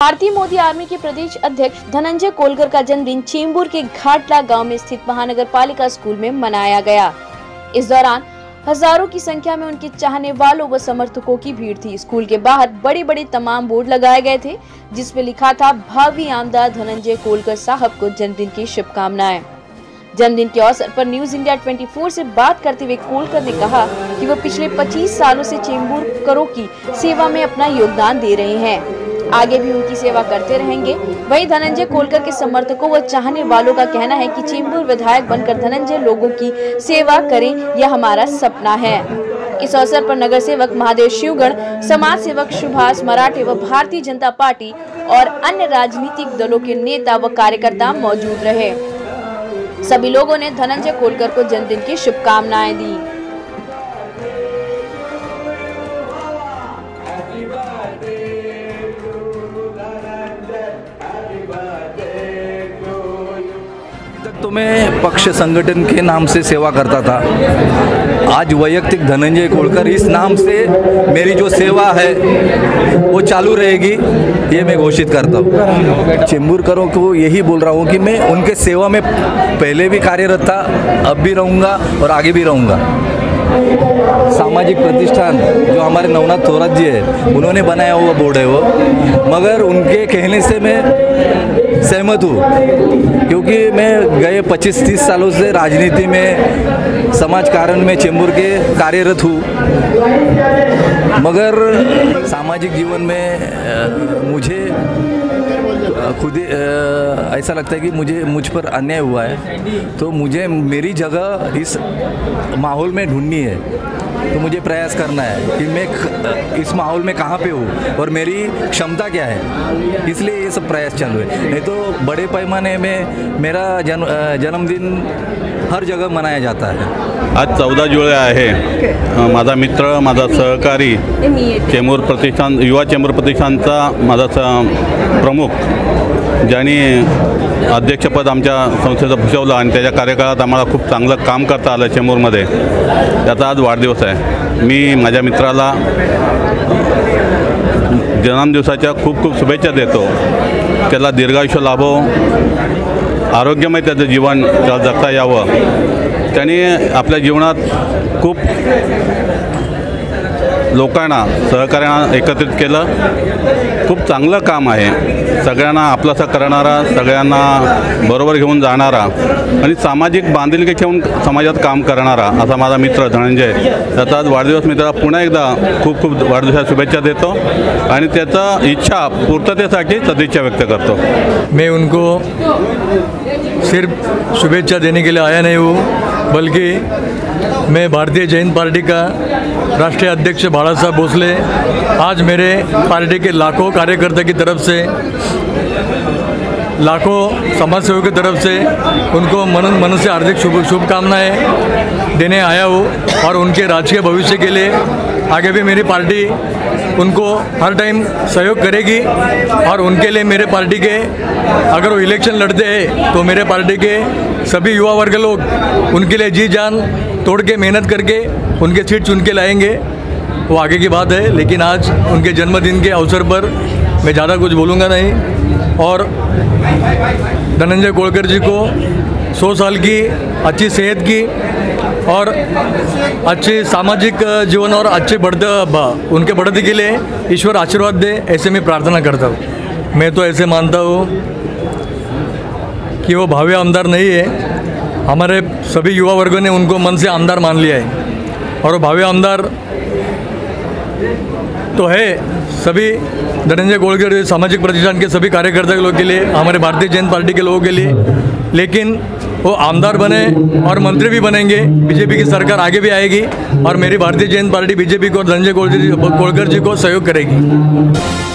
भारतीय मोदी आर्मी के प्रदेश अध्यक्ष धनंजय कोलकर का जन्मदिन चेंबूर के घाटला गांव में स्थित महानगर पालिका स्कूल में मनाया गया। इस दौरान हजारों की संख्या में उनके चाहने वालों व समर्थकों की भीड़ थी। स्कूल के बाहर बड़े बड़े तमाम बोर्ड लगाए गए थे जिसमें लिखा था भावी आमदार धनंजय कोलकर साहब को जन्मदिन की शुभकामनाएं। जन्मदिन के अवसर पर न्यूज इंडिया 24 से बात करते हुए कोलकर ने कहा कि वो पिछले 25 सालों से चेंबूरकरों की सेवा में अपना योगदान दे रहे हैं, आगे भी उनकी सेवा करते रहेंगे। वहीं धनंजय कोलकर के समर्थकों व चाहने वालों का कहना है कि चेंबूर विधायक बनकर धनंजय लोगों की सेवा करें, यह हमारा सपना है। इस अवसर पर नगर सेवक महादेव शिवगण, समाज सेवक सुभाष मराठे व भारतीय जनता पार्टी और अन्य राजनीतिक दलों के नेता व कार्यकर्ता मौजूद रहे। सभी लोगों ने धनंजय कोलकर को जन्मदिन की शुभकामनाएं दी। तो मैं पक्ष संगठन के नाम से सेवा करता था। आज वैयक्तिक धनंजय कोलकर इस नाम से मेरी जो सेवा है वो चालू रहेगी, ये मैं घोषित करता हूँ। चेंबूरकरों को यही बोल रहा हूँ कि मैं उनके सेवा में पहले भी कार्यरत था, अब भी रहूँगा और आगे भी रहूँगा। सामाजिक प्रतिष्ठान जो हमारे नवनाथ थोरात जी है उन्होंने बनाया हुआ बोर्ड है वो, मगर उनके कहने से मैं सहमत हूँ क्योंकि मैं गए 25-30 सालों से राजनीति में, समाज कारण में चेंबूर के कार्यरत हूँ, मगर सामाजिक जीवन में मुझे खुद ऐसा लगता है कि मुझ पर अन्याय हुआ है, तो मुझे मेरी जगह इस माहौल में ढूंढनी है। तो मुझे प्रयास करना है कि मैं इस माहौल में कहाँ पे हूँ और मेरी क्षमता क्या है, इसलिए ये सब प्रयास चालू है। नहीं तो बड़े पैमाने में मेरा जन्मदिन हर जगह मनाया जाता है। आज 14 जुलै आहे। माझा मित्र, माझा सहकारी, चेंबूर प्रतिष्ठान, युवा चेंबूर प्रतिष्ठानचा माझा प्रमुख, ज्यांनी अध्यक्षपद आमच्या संस्थेचं भूषवलं आणि त्याच्या कार्यकाळात आम्हाला खूप चांगलं काम करता आलं चेंबूरमध्ये, त्याचा आज वाढदिवस आहे। मी माझ्या मित्राला जन्मदिवसाच्या खूप खूप शुभेच्छा देतो। त्याला दीर्घायुष्य लाभो, आरोग्यमय त्याचं जीवन त्याला जगता यावं। त्याने आपल्या जीवनात खूप लोकांना, सहकार्यांना एकत्रित केलं, खूप चांगलं काम आहे। सगळ्यांना आपलासा करणारा, सगळ्यांना बरोबर घेऊन जाणारा आणि सामाजिक बांधिलकी ठेवून समाजात काम करणारा असा माझा मित्र धनंजय, त्याचा आज वाढदिवस। मी त्याला पुन्हा एकदा खूप खूप वाढदिवसाच्या शुभेच्छा देतो आणि त्याचा इच्छा पूर्ततेसाठी सदिच्छा व्यक्त करतो। मैं उनको सिर्फ शुभेच्छा देने के लिए आया नहीं हूँ, बल्कि मैं भारतीय जनता पार्टी का राष्ट्रीय अध्यक्ष बाला साहब भोसले आज मेरे पार्टी के लाखों कार्यकर्ता की तरफ से, लाखों समाजसेवकों की तरफ से उनको मन से हार्दिक शुभकामनाएं देने आया हूँ। और उनके राजकीय भविष्य के लिए आगे भी मेरी पार्टी उनको हर टाइम सहयोग करेगी। और उनके लिए मेरे पार्टी के, अगर वो इलेक्शन लड़ते हैं तो मेरे पार्टी के सभी युवा वर्ग लोग उनके लिए जी जान तोड़ के मेहनत करके उनके सीट चुन के लाएंगे, वो आगे की बात है। लेकिन आज उनके जन्मदिन के अवसर पर मैं ज़्यादा कुछ बोलूँगा नहीं। और धनंजय कोलकर जी को 100 साल की अच्छी सेहत की और अच्छे सामाजिक जीवन और अच्छे उनके बढ़ते के लिए ईश्वर आशीर्वाद दे, ऐसे मैं प्रार्थना करता हूँ। मैं तो ऐसे मानता हूँ कि वो भावी आमदार नहीं है, हमारे सभी युवा वर्गों ने उनको मन से आमदार मान लिया है। और वो भावी आमदार तो है सभी धनंजय कोलकर सामाजिक प्रतिष्ठान के सभी कार्यकर्ता के लोगों के लिए, हमारे भारतीय जनता पार्टी के लोगों के लिए। लेकिन वो आमदार बने और मंत्री भी बनेंगे, बीजेपी की सरकार आगे भी आएगी और मेरी भारतीय जनता पार्टी बीजेपी को, धनंजय कोलकर जी को सहयोग करेगी।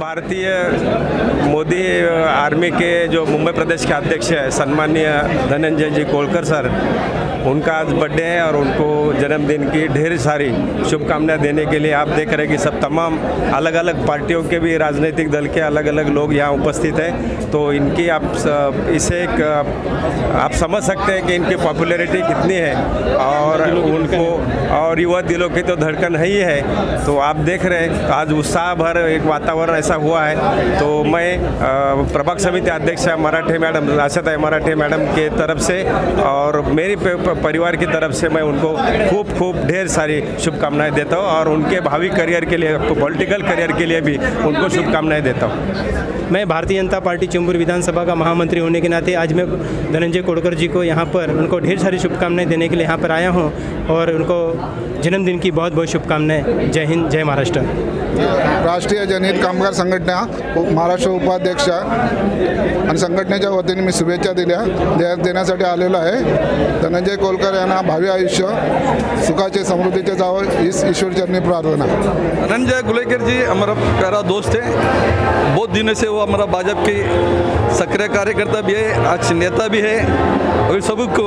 भारतीय मोदी आर्मी के जो मुंबई प्रदेश के अध्यक्ष है सम्माननीय धनंजय जी कोलकर सर, उनका आज बर्थडे है और उनको जन्मदिन की ढेर सारी शुभकामनाएं देने के लिए आप देख रहे हैं कि सब तमाम अलग अलग पार्टियों के भी राजनीतिक दल के अलग अलग लोग यहाँ उपस्थित हैं। तो इनकी इसे एक आप समझ सकते हैं कि इनकी पॉपुलैरिटी कितनी है और उनको और युवा दिलों की तो धड़कन है ही है। तो आप देख रहे हैं आज उत्साह भर एक वातावरण ऐसा हुआ है। तो मैं प्रभाग समिति अध्यक्ष मराठे मैडम आशाताई मराठे मैडम के तरफ से और मेरी परिवार की तरफ से मैं उनको खूब खूब ढेर सारी शुभकामनाएं देता हूं और उनके भावी करियर के लिए, पॉलिटिकल करियर के लिए भी उनको शुभकामनाएं देता हूं। मैं भारतीय जनता पार्टी चेंबूर विधानसभा का महामंत्री होने के नाते आज मैं धनंजय कोलकर जी को यहाँ पर उनको ढेर सारी शुभकामनाएं देने के लिए यहाँ पर आया हूँ और उनको जन्मदिन की बहुत बहुत शुभकामनाएं। जय हिंद, जय महाराष्ट्र। राष्ट्रीय जनहित कामगार संघटना महाराष्ट्र उपाध्यक्ष आणि संघटनेच्या वतीने मी शुभेच्छा देण्यासाठी आलेलो आहे। धनंजय कोलकर यांना भावी आयुष्य सुखाचे समृद्धीचे जावं हीच ईश्वरचरणी प्रार्थना। धनंजय कोलकर जी हमारा प्यारा दोस्त है, बहुत दिनों से वो हमारा भाजपा की सक्रिय कार्यकर्ता भी है, आज नेता भी है और सबको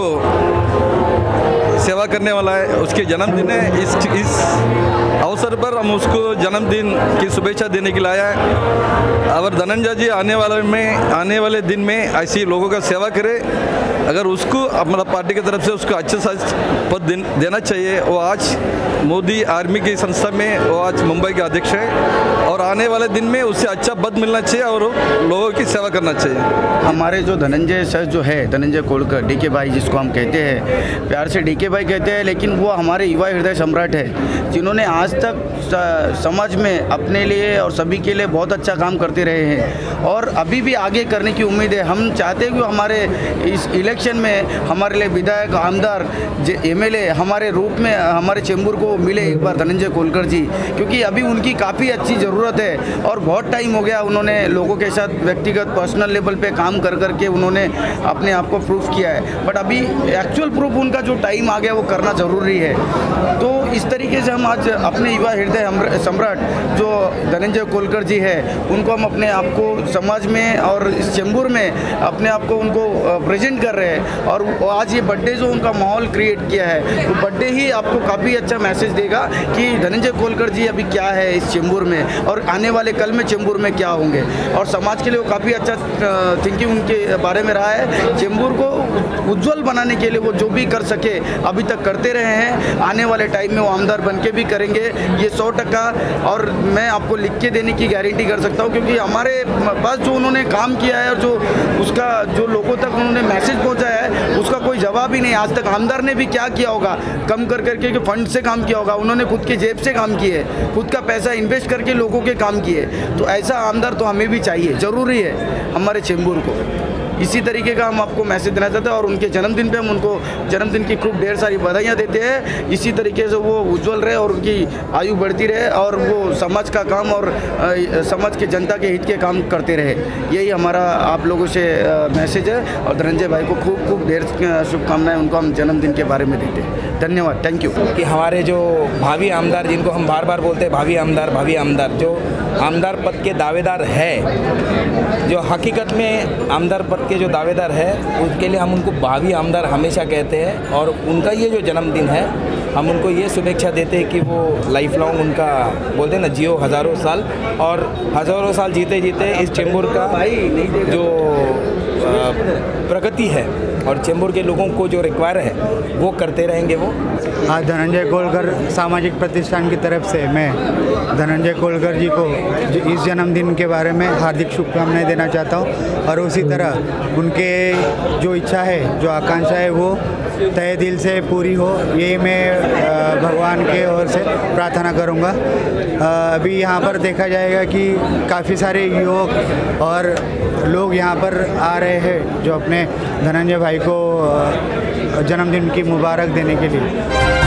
सेवा करने वाला है। उसके जन्मदिन है, इस अवसर पर हम उसको जन्मदिन की शुभेच्छा देने के लिए आया है। और धनंजय जी आने वाले दिन में ऐसी लोगों का सेवा करे। अगर उसको हमारा पार्टी की तरफ से उसको अच्छा सा पद देना चाहिए। वो आज मोदी आर्मी की संस्था में वो आज मुंबई के अध्यक्ष है और आने वाले दिन में उससे अच्छा पद मिलना चाहिए और लोगों की सेवा करना चाहिए। हमारे जो धनंजय सर जो है, धनंजय कोलकर डीके भाई जिसको हम कहते हैं, प्यार से डीके भाई कहते हैं, लेकिन वो हमारे युवा हृदय सम्राट है जिन्होंने आज तक समाज में अपने लिए और सभी के लिए बहुत अच्छा काम करते रहे हैं और अभी भी आगे करने की उम्मीद है। हम चाहते हैं कि हमारे इस इलेक्शन में हमारे लिए विधायक, आमदार, एमएलए हमारे रूप में हमारे चेंबूर को मिले एक बार धनंजय कोलकर जी, क्योंकि अभी उनकी काफ़ी अच्छी ज़रूरत है और बहुत टाइम हो गया उन्होंने लोगों के साथ व्यक्तिगत पर्सनल लेवल पे काम कर करके उन्होंने अपने आप को प्रूफ किया है। बट अभी एक्चुअल प्रूफ उनका जो टाइम आ गया वो करना ज़रूरी है। तो इस तरीके से हम आज अपने युवा हृदय सम्राट जो धनंजय कोलकर जी है उनको हम अपने आप को समाज में और इस चेंबूर में अपने आप को उनको प्रेजेंट कर रहे हैं और आज ये बर्थडे जो उनका माहौल क्रिएट किया है वो बर्थडे ही आपको काफ़ी अच्छा मैसेज देगा कि धनंजय कोलकर जी अभी क्या है इस चेंबूर में और आने वाले कल में चेंबूर में क्या होंगे और समाज के लिए वो काफ़ी अच्छा थिंकिंग उनके बारे में रहा है। चेंबूर को उज्जवल बनाने के लिए वो जो भी कर सके अभी तक करते रहे हैं, आने वाले टाइम में वो आमदार बन के भी करेंगे ये 100%। और मैं आपको लिख के देने की गारंटी कर सकता हूँ क्योंकि हमारे पास जो उन्होंने काम किया है और जो उसका जो लोगों तक उन्होंने मैसेज पहुँचाया है उसका कोई जवाब ही नहीं। आज तक आमदार ने भी क्या किया होगा, कम कर करके फंड से काम किया होगा, उन्होंने खुद के जेब से काम किए, खुद का पैसा इन्वेस्ट करके लोगों के काम किए। तो ऐसा आमदार तो हमें भी चाहिए, ज़रूरी है हमारे चेंबूर को। इसी तरीके का हम आपको मैसेज देना चाहते हैं और उनके जन्मदिन पे हम उनको जन्मदिन की खूब ढेर सारी बधाइयाँ देते हैं। इसी तरीके से वो उज्जवल रहे और उनकी आयु बढ़ती रहे और वो समाज का काम और समाज के जनता के हित के काम करते रहे। यही हमारा आप लोगों से मैसेज है और धनंजय भाई को खूब खूब ढेर शुभकामनाएं उनको हम जन्मदिन के बारे में देते हैं। धन्यवाद, थैंक यू। कि हमारे जो भावी आमदार जिनको हम बार बार बोलते हैं भावी आमदार जो आमदार पद के दावेदार है, जो हकीकत में आमदार पद के जो दावेदार है उसके लिए हम उनको भावी आमदार हमेशा कहते हैं और उनका ये जो जन्मदिन है हम उनको ये शुभेच्छा देते हैं कि वो लाइफ लॉन्ग उनका बोलते हैं ना जियो हज़ारों साल और हज़ारों साल जीते जीते इस चेंबूर का जो प्रगति है और चेंबूर के लोगों को जो रिक्वायर है वो करते रहेंगे वो। आज धनंजय कोलकर सामाजिक प्रतिष्ठान की तरफ से मैं धनंजय कोलकर जी को इस जन्मदिन के बारे में हार्दिक शुभकामनाएं देना चाहता हूं और उसी तरह उनके जो इच्छा है, जो आकांक्षा है वो तहे दिल से पूरी हो, ये मैं भगवान के ओर से प्रार्थना करूंगा। अभी यहाँ पर देखा जाएगा कि काफ़ी सारे युवक और लोग यहाँ पर आ रहे हैं जो अपने धनंजय भाई को जन्मदिन की मुबारक देने के लिए।